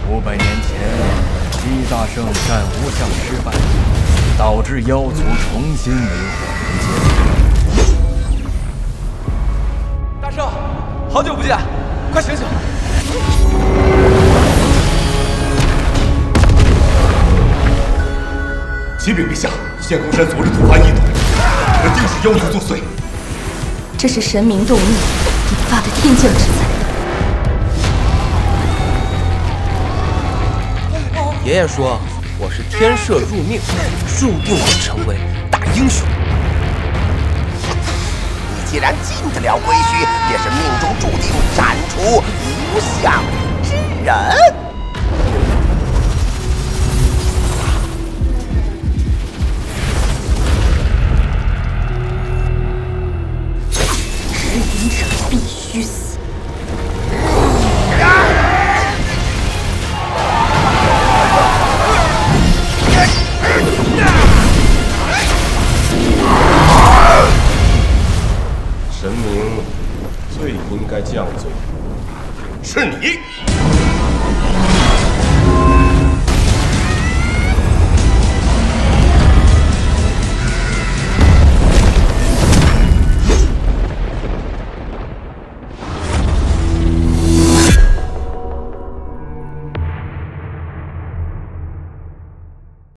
500年前，姬大圣战无相失败，导致妖族重新为祸人间。 大圣，好久不见，快醒醒！ 启禀陛下，仙公山昨日突发异动，肯定是妖族作祟。 这是神明动怒引发的天降之灾。 爷爷说我是天赦入命，注定要成为大英雄。 你既然进得了归墟，便是命中注定斩除无相之人。 赤影者必须死。 神明最应该降罪，是你。